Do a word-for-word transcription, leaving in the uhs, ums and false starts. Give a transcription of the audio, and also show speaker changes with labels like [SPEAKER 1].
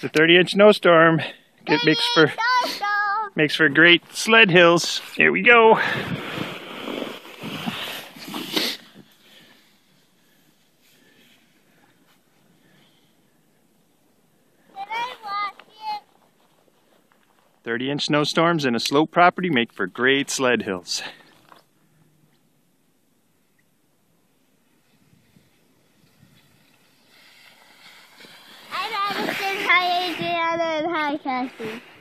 [SPEAKER 1] It's a thirty inch snowstorm. It makes for makes for great sled hills. Here we go. thirty inch snowstorms in a slope property make for great sled hills.
[SPEAKER 2] Hi Madison, hi Adriana, and hi Cassie.